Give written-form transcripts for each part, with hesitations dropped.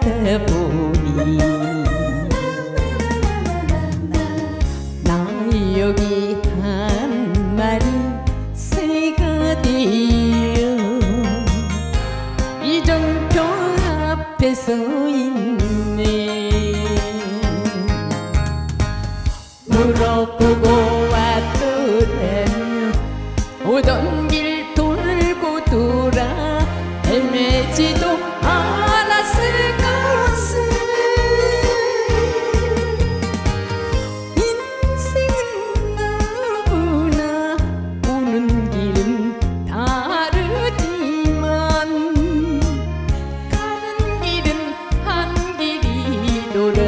하다 보니 나 여기 한 마리 새가 되어 이정표 앞에 서 있네. 물어보고 왔더라면 오던 길 돌고 돌아 헤매지도 않았을 것을. 인생은 너무나 오는 길은 다르지만 가는 길은 한 길이더라.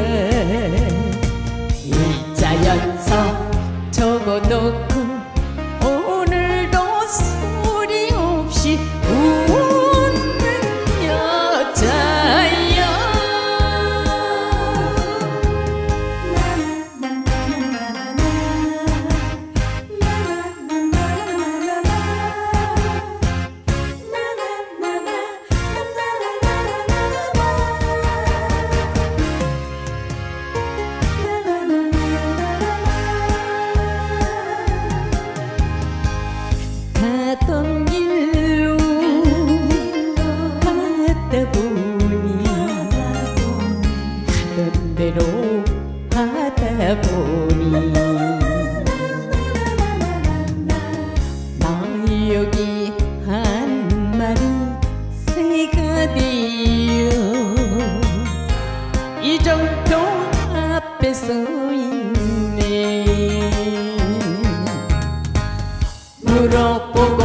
일자연서 적어놓고 오늘도 소리 없이 웃는 여자야. 가던 길로 가다 보니 하던 대로 하다 보니 나 여기 한 마리 새가 되어 이정표 앞에 서 있네. 물어보고